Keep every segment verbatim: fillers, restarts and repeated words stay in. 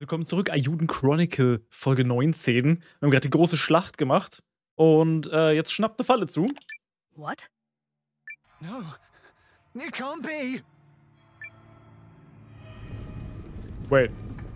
Willkommen zurück, Ayuden Chronicle, Folge neunzehn. Wir haben gerade die große Schlacht gemacht und äh, jetzt schnappt eine Falle zu. What? No, it can't be. Wait.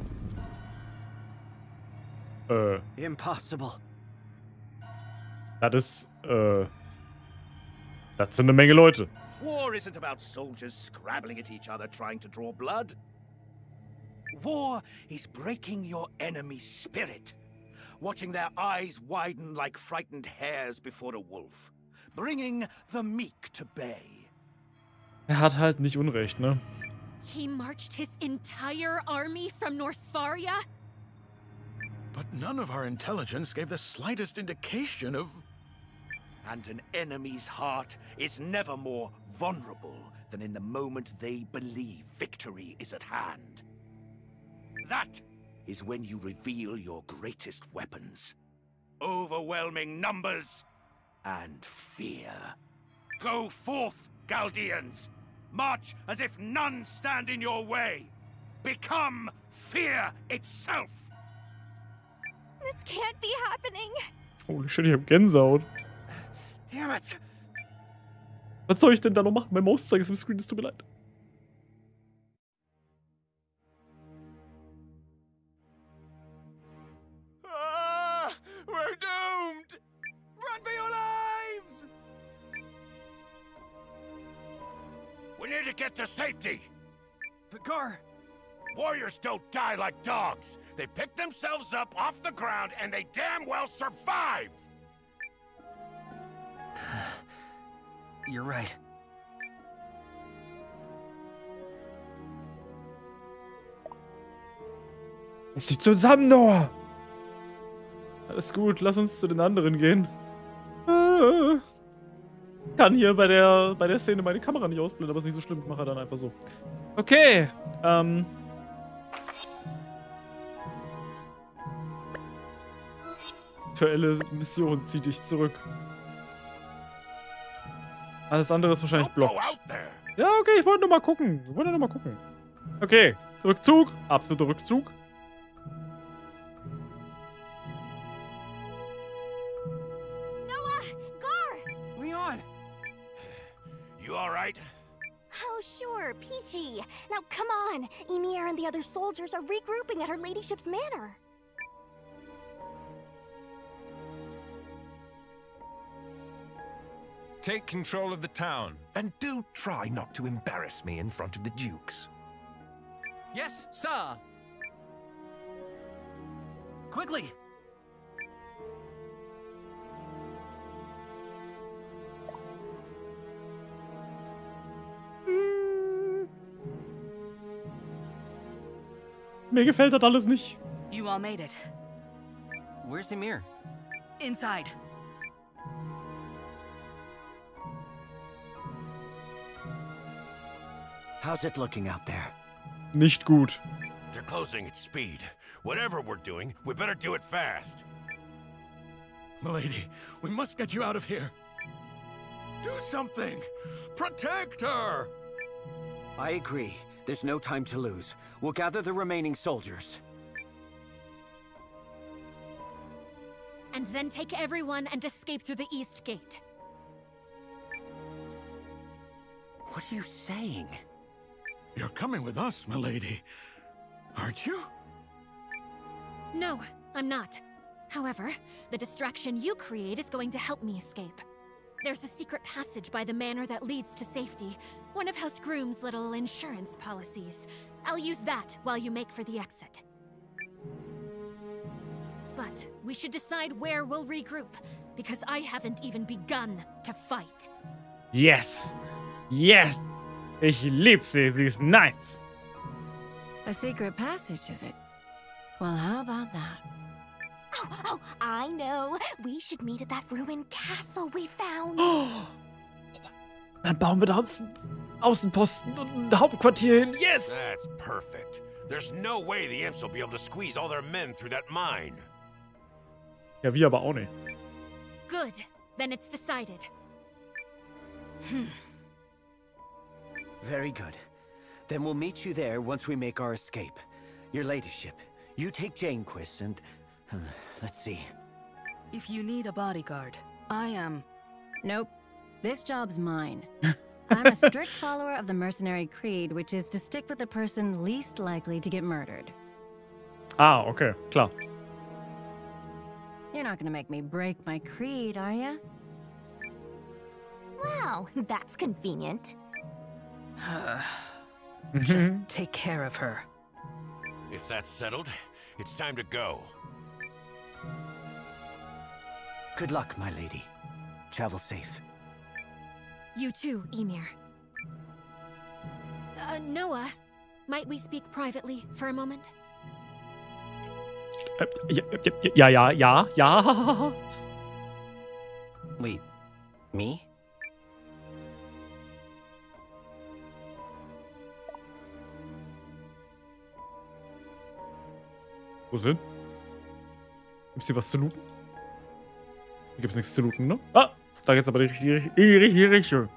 Äh, Impossible. das ist, äh, das sind eine Menge Leute. War isn't about soldiers scrabbling at each other trying to draw blood. War is breaking your enemy's spirit, watching their eyes widen like frightened hares before a wolf, bringing the meek to bay. Er hat halt nicht Unrecht, ne? He marched his entire army from Norsfaria? But none of our intelligence gave the slightest indication of... And an enemy's heart is never more vulnerable than in the moment they believe victory is at hand. That is when you reveal your greatest weapons. Overwhelming numbers and fear. Go forth, Chaldeans! March as if none stand in your way! Become fear itself! This can't be happening. Holy shit, ich hab Gänsehaut. Damn it. Was soll ich denn da noch machen? Mein Mauszeiger ist im Screen, es tut mir leid. Ah, we're doomed. Run for your lives. We need to get to safety! But Gar, Warriors don't die like dogs! They pick themselves up off the ground and they damn well survive! you're right. Lass dich zusammen, Noah! Alles gut, lass uns zu den anderen gehen. Äh, kann hier bei der, bei der Szene meine Kamera nicht ausblenden, aber ist nicht so schlimm. Ich mache dann einfach so. Okay, ähm... aktuelle Mission, zieh dich zurück. Alles andere ist wahrscheinlich Don't go blockt. out there! Ja, okay, ich wollte nur mal gucken. Ich wollte nur mal gucken. Okay, Rückzug. Absoluter Rückzug. Noah! Gar! Leon. You alright? Oh, sure, Peachy. Now, come on. Ymir and the other soldiers are regrouping at her ladyship's manor. Take control of the town, and do try not to embarrass me in front of the dukes. Yes, sir. Quickly. Mir gefällt das alles nicht. You all made it. Where's Ymir? Inside. How's it looking out there? Nicht gut. They're closing at speed. Whatever we're doing, we better do it fast. Milady, we must get you out of here. Do something! Protect her! I agree. There's no time to lose. We'll gather the remaining soldiers. And then take everyone and escape through the east gate. What are you saying? You're coming with us, milady. Aren't you? No, I'm not. However, the distraction you create is going to help me escape. There's a secret passage by the manor that leads to safety. One of House Groom's little insurance policies. I'll use that while you make for the exit. But we should decide where we'll regroup, because I haven't even begun to fight. Yes. Yes. Ich lieb sie. Sie ist nice. A secret passage, is it? Well, how about that? Oh, oh, I know. We should meet at that ruined castle we found. Dann bauen wir da uns einen Außenposten und ein Hauptquartier hin. Yes! That's perfect. There's no way the imps will be able to squeeze all their men through that mine. Ja, wir aber auch nicht. Good. Then it's decided. Very good. Then we'll meet you there once we make our escape. Your ladyship, You take Janequist and... Uh, let's see. If you need a bodyguard, I am. Nope. This job's mine. I'm a strict follower of the mercenary creed, which is to stick with the person least likely to get murdered. Ah, okay, klar. You're not gonna make me break my creed, are ya? Wow, that's convenient. Just take care of her. If that's settled, it's time to go. Good luck, my lady. Travel safe. You too, Ymir. Uh, Noah, might we speak privately for a moment? Äh, ja, ja, ja, ja, ja. Wait, me? Wo ist hin? Gibt's hier was zu looten? Hier gibt's nichts zu looten, ne? Ah, da geht's aber in die richtige, in die richtige Richtung.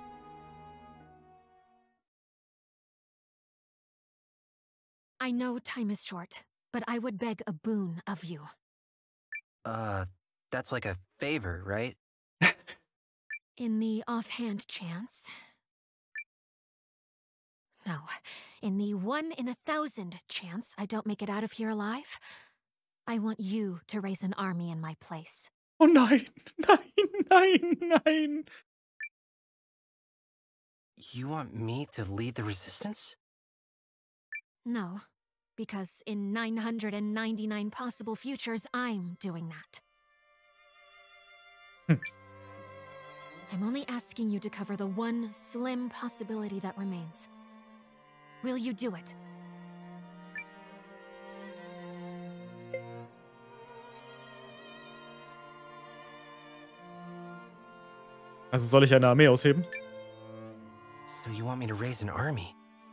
I know time is short, but I would beg a boon of you. Uh, that's like a favor, right? In the offhand chance... No, in the one in a thousand chance I don't make it out of here alive, I want you to raise an army in my place. Oh nein, nein, nein, nein. You want me to lead the resistance? No, because in nine hundred ninety-nine possible futures, I'm doing that. Hm. I'm only asking you to cover the one slim possibility that remains. Will you do it? Also soll ich eine Armee ausheben? So you want me to raise an army?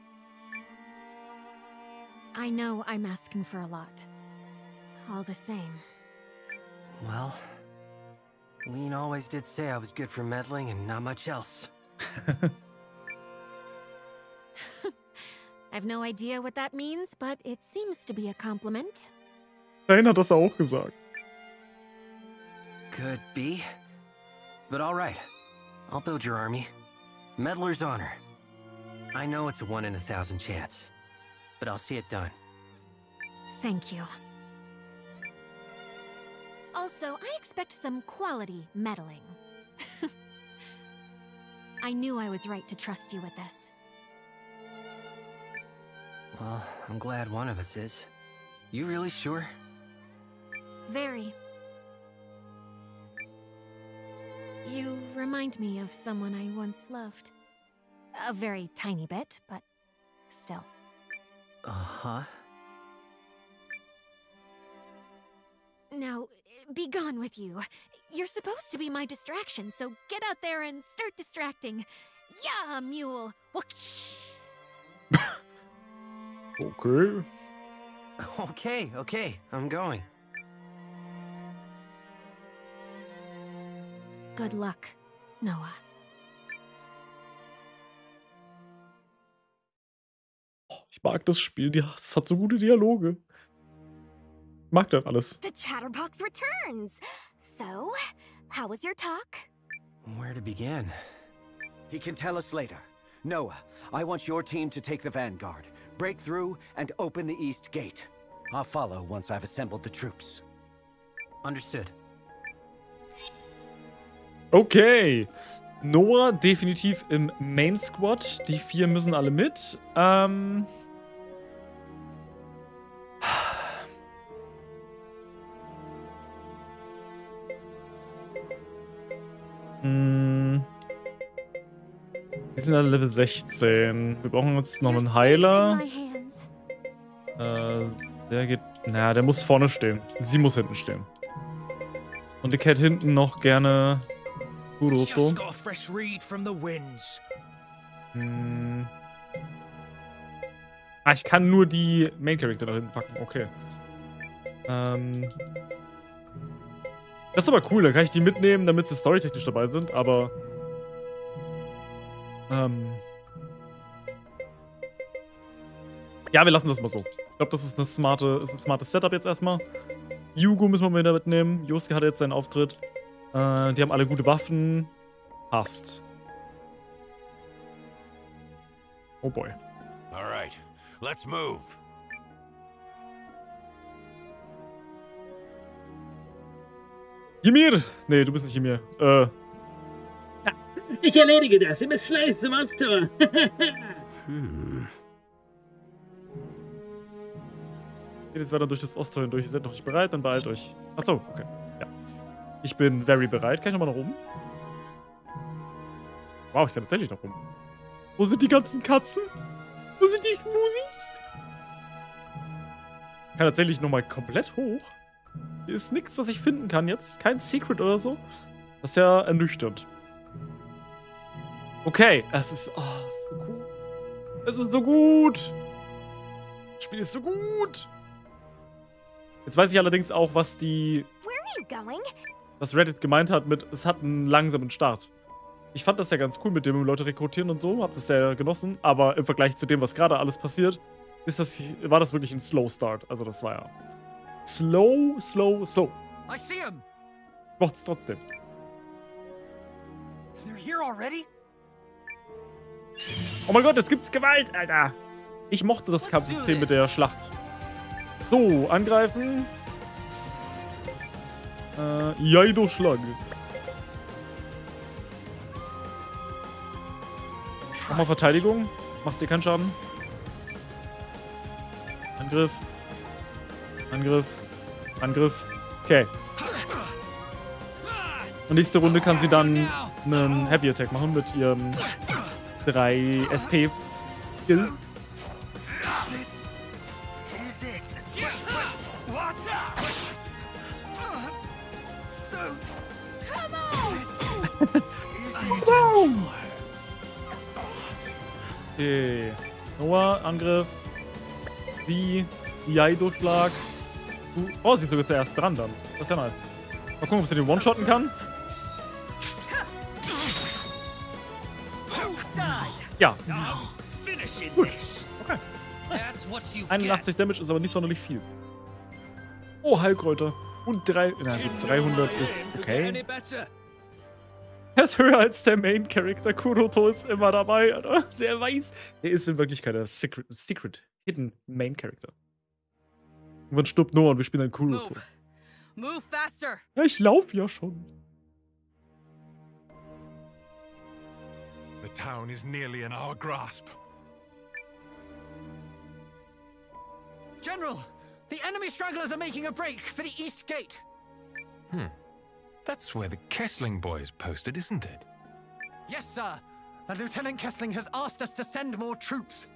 I know I'm asking for a lot. All the same. Well, Lean always did say I was good for meddling and not much else. I've no idea what that means, but it seems to be a compliment. Nein, hat das auch gesagt. Could be. But alright. I'll build your army. Meddler's honor. I know it's a one in a thousand chance, but I'll see it done. Thank you. Also, I expect some quality meddling. I knew I was right to trust you with this. Well, I'm glad one of us is. You really sure? Very. You remind me of someone I once loved. A very tiny bit, but still. Uh-huh. Now, be gone with you. You're supposed to be my distraction, so get out there and start distracting. Yeah, mule. Whoosh. Okay. Okay, okay, I'm going. Good luck, Noah. Ich mag das Spiel, es hat so gute Dialoge. Ich mag das alles. The Chatterbox returns. So, how was your talk? Where to begin? He can tell us later. Noah, I want your team to take the vanguard, break through, and open the east gate. I'll follow once I've assembled the troops. Understood. Okay. Noah definitiv im Main Squad. Die vier müssen alle mit. Ähm... Hm. Die sind alle Level sechzehn. Wir brauchen jetzt noch einen Heiler. Äh, der geht... Naja, der muss vorne stehen. Sie muss hinten stehen. Und ich hätte hinten noch gerne... Kuroto. Hm. Ah, ich kann nur die Main Character da hinten packen. Okay. Ähm... Das ist aber cool, da kann ich die mitnehmen, damit sie storytechnisch dabei sind, aber... Ähm... Ja, wir lassen das mal so. Ich glaube, das ist, eine smarte, ist ein smartes Setup jetzt erstmal. Hugo müssen wir wieder mitnehmen. Yosuke hat jetzt seinen Auftritt. Äh, die haben alle gute Waffen. Passt. Oh boy. Alright, let's move. Ymir! Nee, du bist nicht Ymir. Äh. Ich erledige das. Ihr müsst schnell zum Osttor. Hmm. Geht jetzt weiter durch das Osttor hindurch. Ihr seid noch nicht bereit, dann beeilt euch. Achso, okay. Ja. Ich bin very bereit. Kann ich nochmal nach oben? Wow, ich kann tatsächlich nach oben. Wo sind die ganzen Katzen? Wo sind die Musis? Ich kann tatsächlich nochmal komplett hoch. Hier ist nichts, was ich finden kann jetzt. Kein Secret oder so. Das ist ja ernüchternd. Okay, es ist, oh, so gut. Es ist so gut. Das Spiel ist so gut. Jetzt weiß ich allerdings auch, was die... Where are you going? Was Reddit gemeint hat mit, es hat einen langsamen Start. Ich fand das ja ganz cool mit dem Leute rekrutieren und so, hab das ja genossen, aber im Vergleich zu dem, was gerade alles passiert, ist das, war das wirklich ein Slow Start. Also das war ja slow, slow, slow. I see him. Ich mochte es trotzdem. They're here already? Oh mein Gott, jetzt gibt's Gewalt, Alter. Ich mochte das Kampfsystem mit der Schlacht. So, angreifen. Äh, Jaido-Schlag. Mach mal Verteidigung. Machst dir keinen Schaden. Angriff. Angriff. Angriff. Okay. Und nächste Runde kann sie dann einen Heavy Attack machen mit ihrem drei S P Skill. Okay. Noah, Angriff. Wie Jaido-Schlag. Oh, sie ist sogar zuerst dran dann. Das ist ja nice. Mal gucken, ob sie den One-Shotten kann. Ja. Gut. Okay. Nice. einundachtzig Damage ist aber nicht sonderlich viel. Oh, Heilkräuter. Und drei, na gut, dreihundert ist okay. Er ist höher als der Main Character. Kuroto ist immer dabei, Alter. Der weiß. Der ist in Wirklichkeit der Secret, Secret Hidden Main Character. Und dann stirbt Noah und wir spielen dann Kuroto. Move. Move faster. Ja, ich lauf ja schon. The town is nearly in our grasp. General, the enemy stragglers are making a break for the east gate. Hmm. That's where the Kessling boys posted, isn't it? Yes, sir. And Lieutenant Kessling has asked us to send more troops.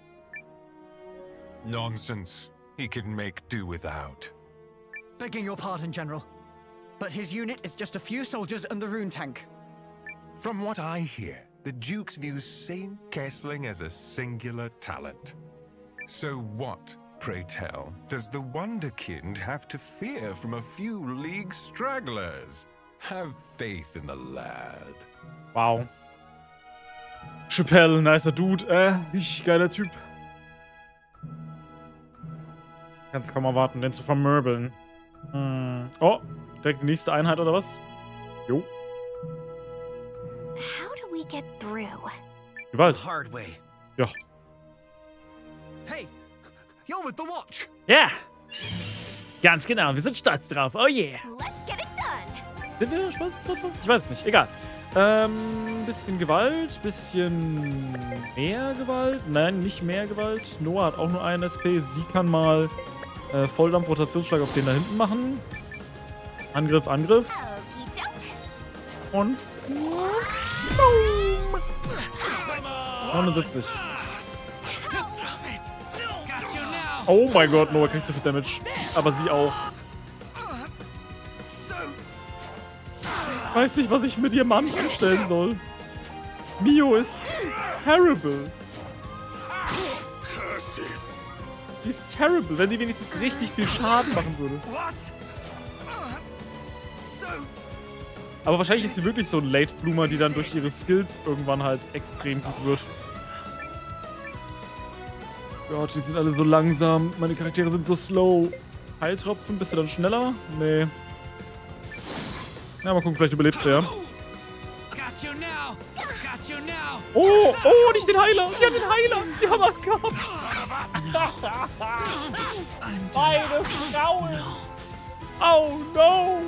Nonsense. He can make do without. Begging your pardon, General. But his unit is just a few soldiers and the rune tank. From what I hear, the Dukes view Saint Kessling as a singular talent. So what, pray tell, does the Wonderkind have to fear from a few League stragglers? Have faith in the lad. Wow. Chappelle, nicer Dude, äh, richtig geiler Typ. Kannst kaum erwarten, den zu vermöbeln. Hm. Oh, direkt die nächste Einheit oder was? Jo. How do we get through? Gewalt. Hard way. Ja. Hey, you're with the watch. Ja. Yeah. Ganz genau, wir sind stolz drauf. Oh yeah. Let's get it done. Sind wir stolz drauf? Ich weiß es nicht. Egal. Ähm, bisschen Gewalt, bisschen mehr Gewalt. Nein, nicht mehr Gewalt. Noah hat auch nur einen S P. Sie kann mal äh, Volldampf-Rotationsschlag auf den da hinten machen. Angriff, Angriff. Und boom. neunundsiebzig. Oh mein Gott, Noah kriegt so viel Damage. Aber sie auch. Ich weiß nicht, was ich mit ihrem Mann anstellen soll. Mio ist terrible. Die ist terrible, wenn die wenigstens richtig viel Schaden machen würde. Aber wahrscheinlich ist sie wirklich so ein Late Bloomer, die dann durch ihre Skills irgendwann halt extrem gut wird. Gott, die sind alle so langsam. Meine Charaktere sind so slow. Heiltropfen, bist du dann schneller? Nee. Ja, mal gucken, vielleicht überlebst du ja. Oh, oh, nicht den Heiler. Sie haben den Heiler. Die haben er gehabt. Meine Frauen. Oh, no.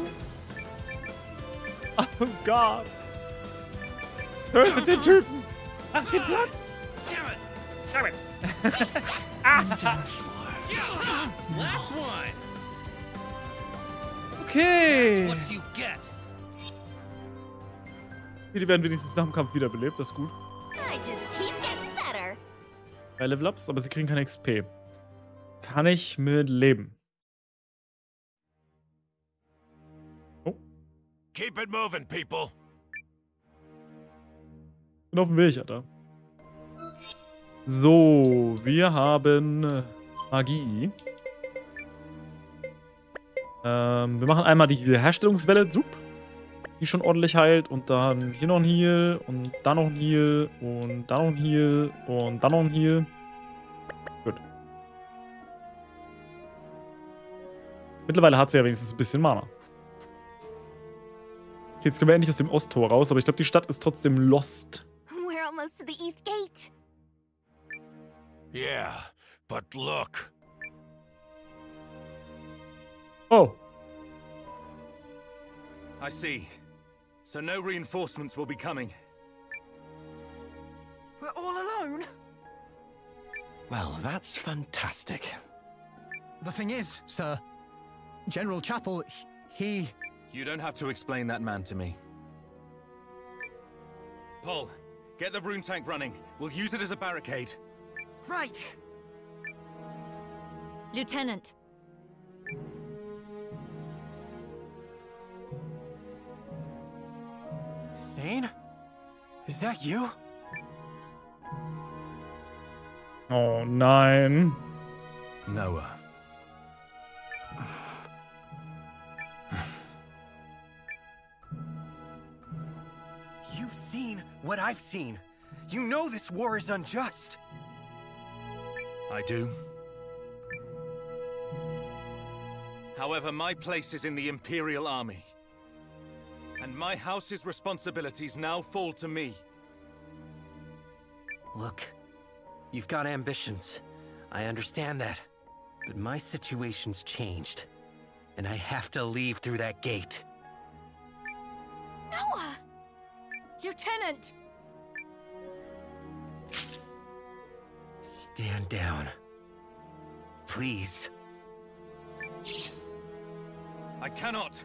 Oh, Gott. Tötet den Typen. Mach den Platz. Okay. Die werden wenigstens nach dem Kampf wiederbelebt, das ist gut. Drei Level-Ups, aber sie kriegen keine X P. Kann ich mit leben. Oh. Keep it moving, people. Bin auf dem Weg, Alter. So, wir haben Magie. Ähm, wir machen einmal die Herstellungswelle, Sup, die schon ordentlich heilt. Und dann hier noch ein Heal und da noch ein Heal und da noch ein Heal und da noch ein Heal. Gut. Mittlerweile hat sie ja wenigstens ein bisschen Mana. Okay, jetzt können wir endlich aus dem Osttor raus, aber ich glaube, die Stadt ist trotzdem lost. We're almost to the East Gate. Yeah, but look. Oh. I see. So no reinforcements will be coming. We're all alone? Well, that's fantastic. The thing is, sir, General Chapel, he... You don't have to explain that man to me. Paul, get the rune tank running. We'll use it as a barricade. Right! Lieutenant. Zane? Is that you? Oh nein. Noah. You've seen what I've seen. You know this war is unjust. I do. However, my place is in the Imperial Army. And my house's responsibilities now fall to me. Look, you've got ambitions. I understand that. But my situation's changed. And I have to leave through that gate. Noah! Lieutenant! Stand down. Please. I cannot.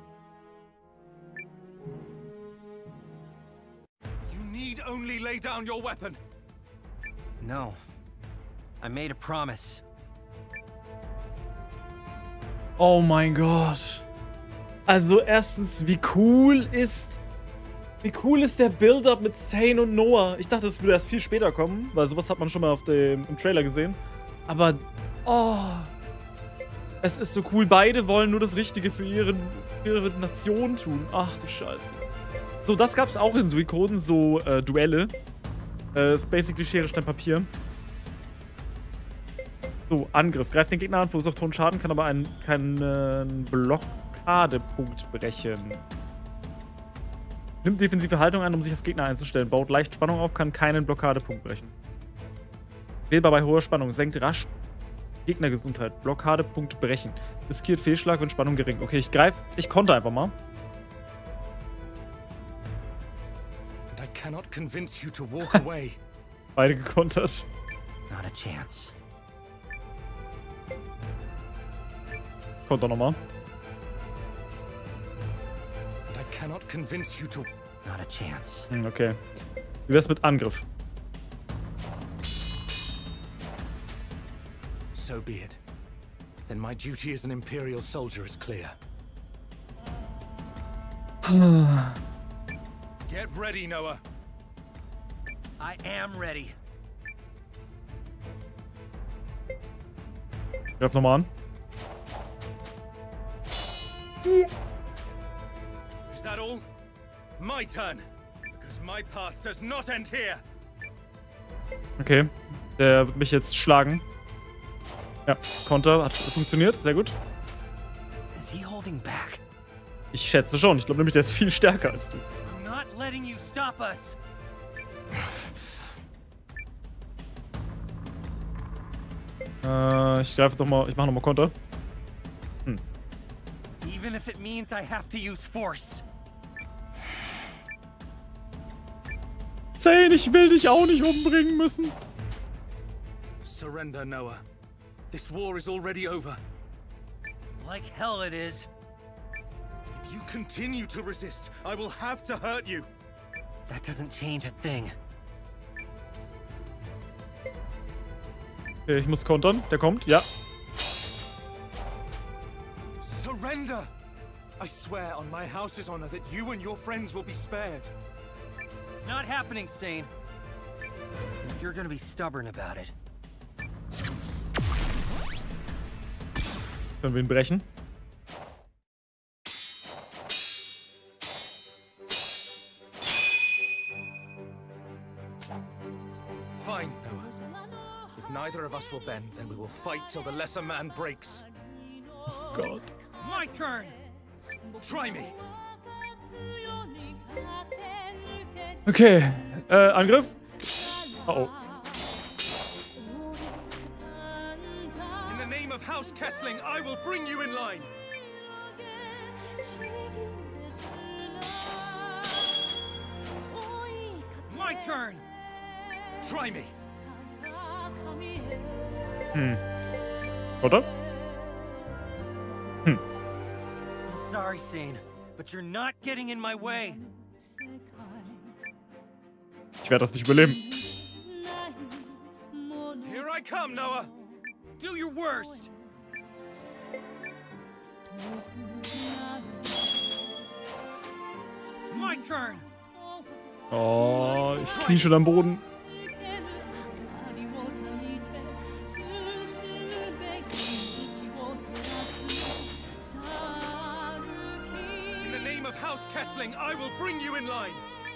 You need only lay down your weapon. No. I made a promise. Oh mein Gott. Also erstens, wie cool ist... Wie cool ist der Build-Up mit Zane und Noah? Ich dachte, das würde erst viel später kommen, weil sowas hat man schon mal auf dem, im Trailer gesehen. Aber, oh... Es ist so cool. Beide wollen nur das Richtige für ihre, für ihre Nation tun. Ach du Scheiße. So, das gab es auch in Suikoden, so äh, Duelle. Äh, ist basically Schere, Stein, Papier. So, Angriff. Greift den Gegner an, verursacht hohen Schaden, kann aber einen, keinen Blockadepunkt brechen. Nimmt defensive Haltung an, um sich auf Gegner einzustellen. Baut leicht Spannung auf, kann keinen Blockadepunkt brechen. Wählbar bei hoher Spannung. Senkt rasch Gegnergesundheit. Blockadepunkt brechen. Riskiert Fehlschlag, wenn Spannung gering. Okay, ich greife. Ich konnte einfach mal. And I cannot convince you to walk away. Beide gekontert. Not a chance. Konter nochmal. And I cannot convince you to... Not a chance. Hm, okay. Wie wär's mit Angriff? So be it. Then my duty as an Imperial soldier is clear. Get ready, Noah. I am ready. Greif nochmal an. Is that all? My turn. Because my path does not end here. Okay. Der wird mich jetzt schlagen. Ja, Konter hat funktioniert. Sehr gut. Is he holding back? Ich schätze schon. Ich glaube nämlich, der ist viel stärker als du. I'm not letting you stop us. Äh, ich greife doch mal. Ich mache nochmal Konter. Hm. Even if it means I have to use force. Zane, ich will dich auch nicht umbringen müssen. Surrender, Noah. This war is already over. Like hell it is. If you continue to resist, I will have to hurt you. That doesn't change a thing. Okay, ich muss kontern. Der kommt, ja. Surrender! I swear on my house's honor that you and your friends will be spared. It's not happening, Sane. And if you're gonna be stubborn about it. Können wir ihn brechen? Fine, Noah. If neither of us will bend, then we will fight till the lesser man breaks. Oh Gott. My turn! Try me! Okay, äh, Angriff. Oh oh. In the name of House Kessling, I will bring you in line! My turn! Try me! Hm. Oder? Hm. I'm sorry, Sane, but you're not getting in my way. Ich werde das nicht überleben. Here I come, Noah! Do your worst! My turn! Oh, ich knie schon am Boden. In the name of House Kessling, I will bring you in line!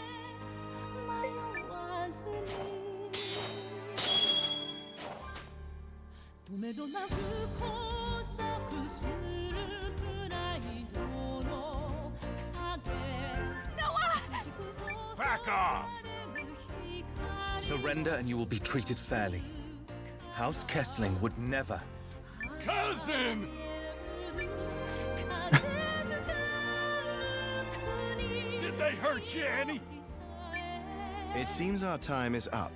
Back off! Surrender and you will be treated fairly. House Kessling would never... Cousin! Did they hurt you, Annie? It seems our time is up.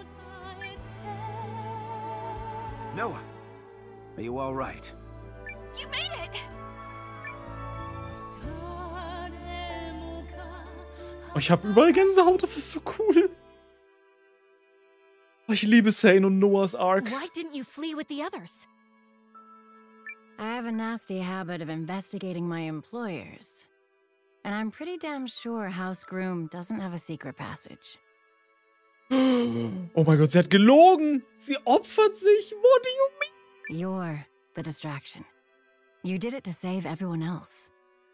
Noah, are you all right? You made it! Oh, ich habe überall Gänsehaut, das ist so cool. Oh, ich liebe Zane und Noah's Ark. Why didn't you flee with the others? I have a nasty habit of investigating my employers. And I'm pretty damn sure House Groom doesn't have a secret passage. Oh mein Gott, sie hat gelogen. Sie opfert sich. What do you mean? You're the distraction. You did it to save everyone else.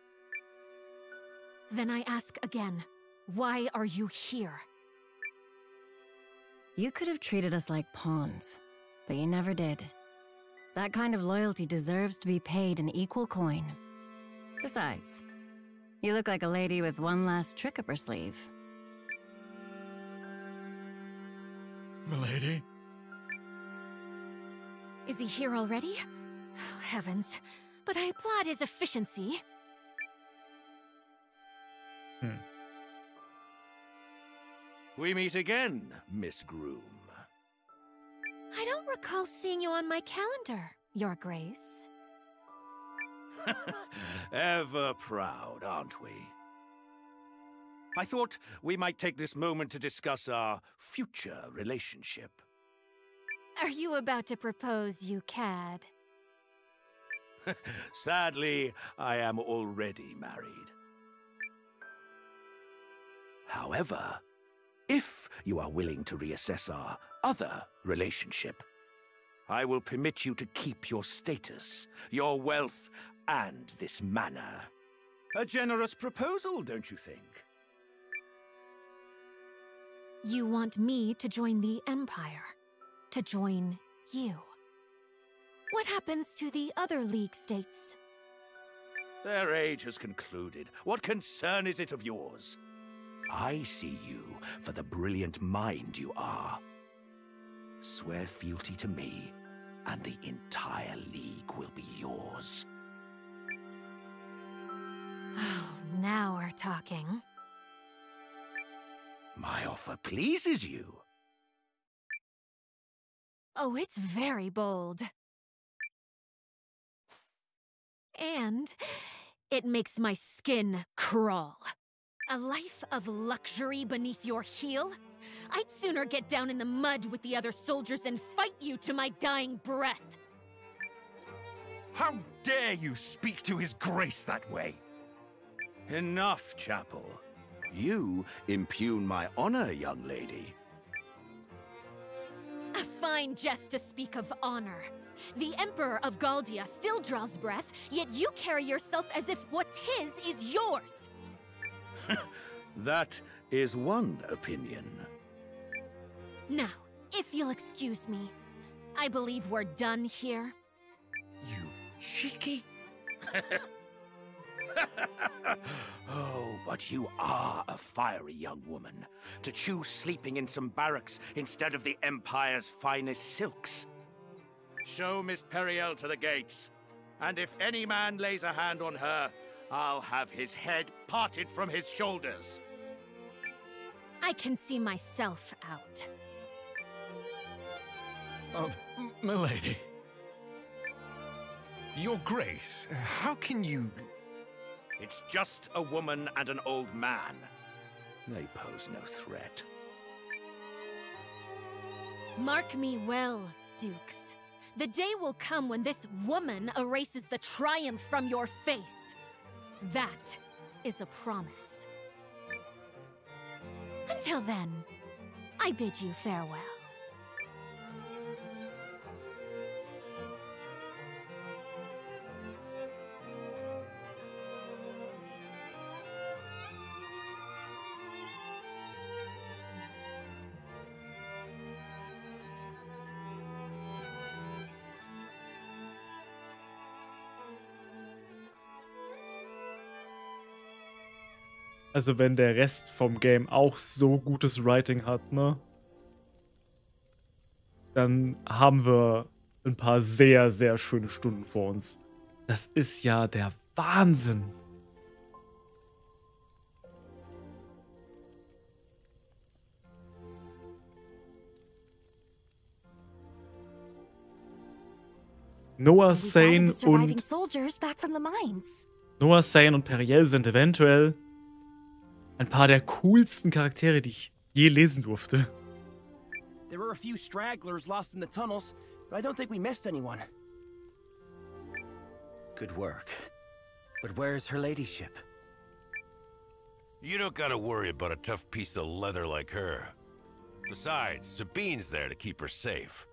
Then I ask again, why are you here? You could have treated us like pawns, but you never did. That kind of loyalty deserves to be paid in equal coin. Besides, you look like a lady with one last trick up her sleeve. Milady? Is he here already? Oh, heavens. But I applaud his efficiency. Hmm. We meet again, Miss Groom. I don't recall seeing you on my calendar, Your Grace. Ever proud, aren't we? I thought we might take this moment to discuss our future relationship. Are you about to propose, you cad? Sadly, I am already married. However, if you are willing to reassess our other relationship, I will permit you to keep your status, your wealth, and this manor. A generous proposal, don't you think? You want me to join the Empire? To join you? What happens to the other League states? Their age has concluded. What concern is it of yours? I see you for the brilliant mind you are. Swear fealty to me, and the entire League will be yours. Oh, now we're talking. My offer pleases you. Oh, it's very bold. And it makes my skin crawl. A life of luxury beneath your heel? I'd sooner get down in the mud with the other soldiers and fight you to my dying breath. How dare you speak to His Grace that way? Enough, Chapel. You impugn my honor, young lady. A fine jest to speak of honor. The Emperor of Galdia still draws breath, yet you carry yourself as if what's his is yours. That is one opinion. Now, if you'll excuse me, I believe we're done here. You cheeky... Oh, but you are a fiery young woman. To choose sleeping in some barracks instead of the Empire's finest silks. Show Miss Periel to the gates. And if any man lays a hand on her, I'll have his head parted from his shoulders. I can see myself out. Oh, m- milady. Your Grace, how can you... It's just a woman and an old man. They pose no threat. Mark me well, Dukes. The day will come when this woman erases the triumph from your face. That is a promise. Until then, I bid you farewell. Also wenn der Rest vom Game auch so gutes Writing hat, ne? Dann haben wir ein paar sehr, sehr schöne Stunden vor uns. Das ist ja der Wahnsinn. Noah Sane und soldiers back from the mines. Noah Sane und Periel sind eventuell ein paar der coolsten Charaktere, die ich je lesen durfte. There were a few stragglers lost in the tunnels, but I don't think we missed anyone. Good work. But where's her ladyship? You don't gotta worry about a tough piece of leather like her. Besides, Sabine's there to keep her safe.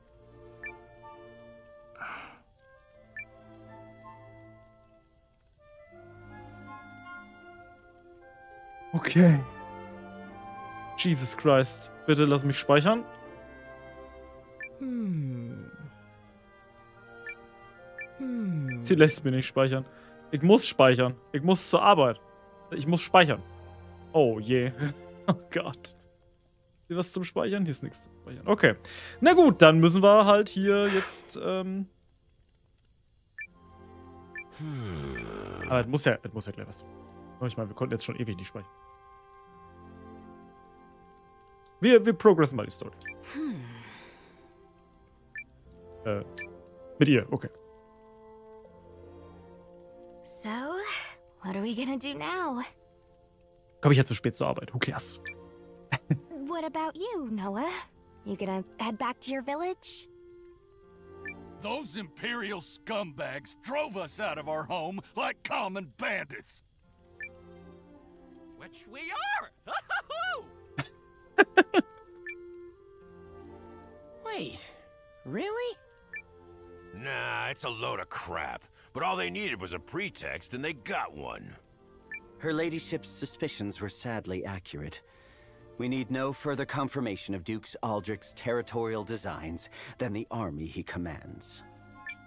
Okay. Jesus Christ. Bitte lass mich speichern. Hm. Hm. Sie lässt mich nicht speichern. Ich muss speichern. Ich muss zur Arbeit. Ich muss speichern. Oh je. Oh Gott. Hier was zum Speichern? Hier ist nichts zum Speichern. Okay. Na gut, dann müssen wir halt hier jetzt, ähm... Hm. Aber es muss ja, es muss ja gleich was. Ich meine, wir konnten jetzt schon ewig nicht speichern. Wir, wir progressen mal die Story. Hm. Äh, mit ihr, okay. So, what are we gonna do now? Komm ich jetzt zu spät zur Arbeit? Who cares? What about you, Noah? You gonna head back to your village? Those Imperial scumbags drove us out of our home like common bandits. Which we are! Wait, really? Nah, it's a load of crap. But all they needed was a pretext, and they got one. Her ladyship's suspicions were sadly accurate. We need no further confirmation of Dukes Aldrich's territorial designs than the army he commands.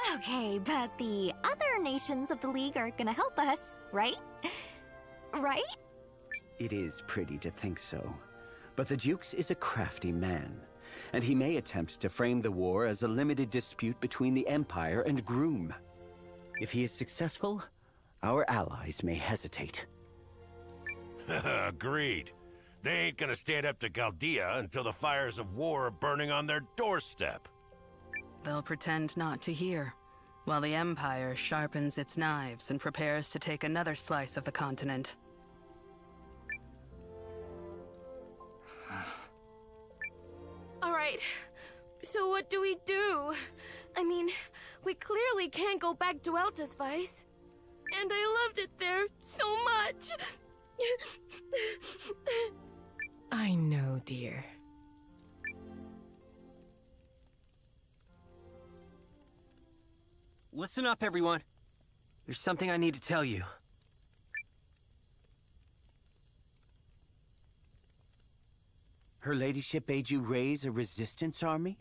Okay, but the other nations of the League are gonna help us, right? Right? It is pretty to think so. But the Dukes is a crafty man, and he may attempt to frame the war as a limited dispute between the Empire and Groom. If he is successful, our allies may hesitate. Agreed. They ain't gonna stand up to Chaldea until the fires of war are burning on their doorstep. They'll pretend not to hear, while the Empire sharpens its knives and prepares to take another slice of the continent. Alright, so what do we do? I mean, we clearly can't go back to Eltisvice. And I loved it there so much! I know, dear. Listen up, everyone. There's something I need to tell you. Her Ladyship bade you raise a resistance army?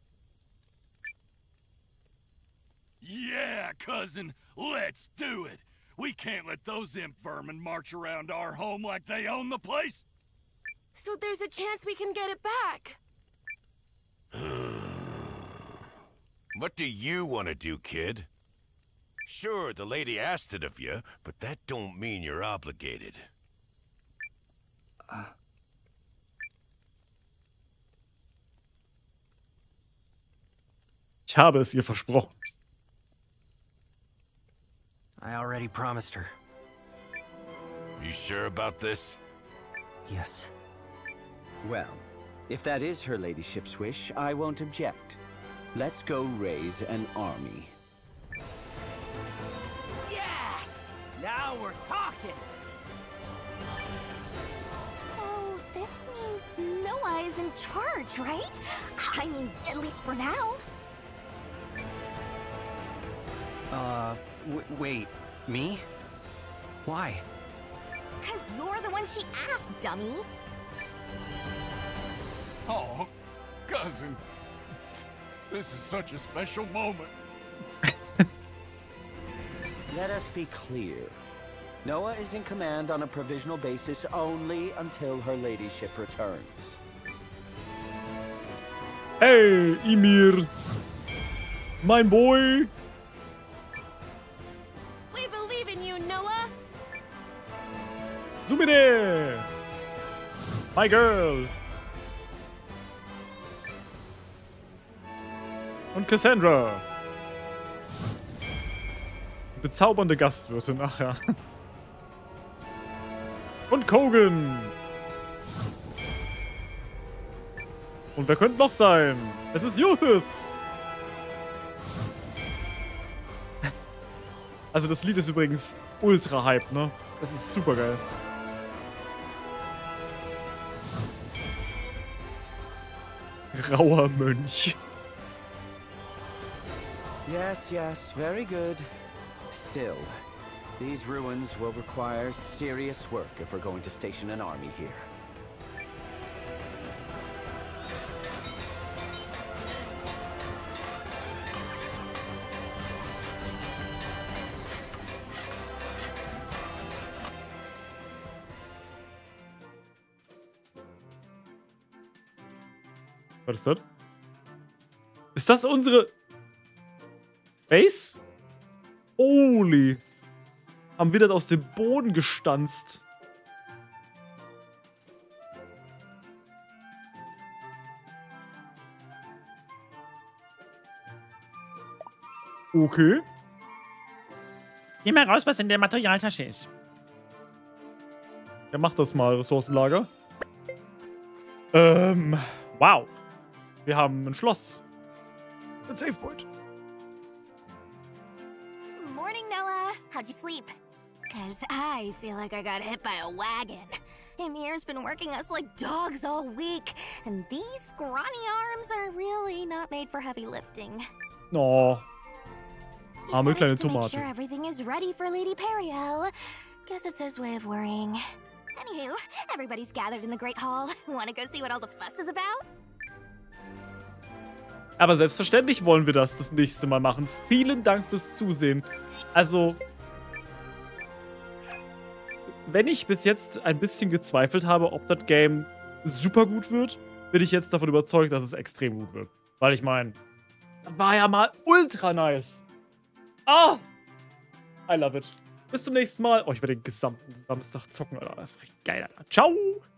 Yeah, cousin, let's do it. We can't let those imp vermin march around our home like they own the place. So there's a chance we can get it back. What do you want to do, kid? Sure, the lady asked it of you, but that don't mean you're obligated. Uh. Ich habe es ihr versprochen. I already promised her. You sure about this? Yes. Well, if that is her Ladyship's wish, I won't object. Let's go raise an army. Yes! Now we're talking! So, this means Noah is in charge, right? I mean, at least for now. Uh, w wait, me? Why? Cause you're the one she asked, dummy. Oh, cousin. This is such a special moment. Let us be clear. Noah is in command on a provisional basis only until her Ladyship returns. Hey, Ymir! Mein Boy! We believe in you, Noah! Sumire! My girl! Und Cassandra! Bezaubernde Gastwirtin, ach ja. Und Kogan! Und wer könnte noch sein? Es ist Julius! Also das Lied ist übrigens ultra hype, ne? Das ist super geil. Grauer Mönch. Yes, yes, very good. Still, these ruins will require serious work if we're going to station an army here. Was ist das? Ist das unsere Base? Holy. Haben wir das aus dem Boden gestanzt? Okay. Geh mal raus, was in der Materialtasche ist. Ja, mach das mal, Ressourcenlager. Ähm, wow. Wir haben ein Schloss. Ein Safe Point. Morning, Noah. How'd you sleep? Cause I feel like I got hit by a wagon. Ymir's been working us like dogs all week, and these scrawny arms are really not made for heavy lifting. Oh. Arme kleine To make Tomate. sure everything is ready for Lady Periel. Guess it's his way of worrying. Anywho, everybody's gathered in the Great Hall. Wanna go see what all the fuss is about? Aber selbstverständlich wollen wir das das nächste Mal machen. Vielen Dank fürs Zusehen. Also, wenn ich bis jetzt ein bisschen gezweifelt habe, ob das Game super gut wird, bin ich jetzt davon überzeugt, dass es extrem gut wird. Weil ich meine, war ja mal ultra nice. Ah! I love it. Bis zum nächsten Mal. Oh, ich werde den gesamten Samstag zocken, Alter. Das ist richtig geil, Alter. Ciao!